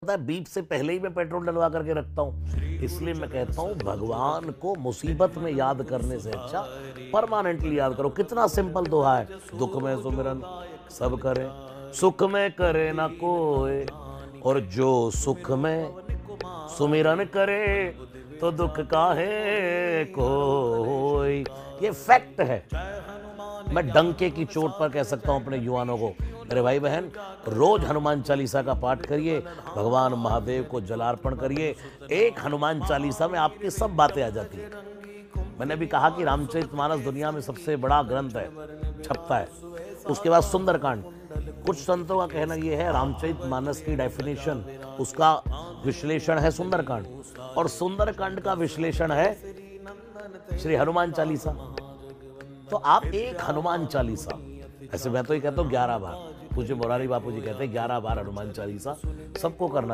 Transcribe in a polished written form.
है बीच से पहले ही मैं पेट्रोल डलवा करके रखता हूँ। इसलिए मैं कहता हूँ भगवान को मुसीबत में याद करने से अच्छा परमानेंटली याद करो। कितना सिंपल दोहा है, दुख में सुमिरन सब करे, सुख में करे ना कोई, और जो सुख में सुमिरन करे तो दुख काहे कोई। ये फैक्ट है। मैं डंके की चोट पर कह सकता हूं अपने युवाओं को, मेरे भाई बहन, रोज हनुमान चालीसा का पाठ करिए, भगवान महादेव को जलार्पण करिए। एक हनुमान चालीसा में आपकी सब बातें आ जाती है। मैंने भी कहा कि रामचरितमानस दुनिया में सबसे बड़ा ग्रंथ है, छपता है। उसके बाद सुंदरकांड। कुछ संतों का कहना यह है रामचरितमानस की डेफिनेशन, उसका विश्लेषण है सुंदरकांड, और सुंदरकांड का विश्लेषण है श्री हनुमान चालीसा। तो आप एक हनुमान चालीसा, ऐसे मैं तो ये कहता हूँ 11 बार, पूज्य मुरारी बापू जी कहते हैं 11 बार हनुमान चालीसा सबको करना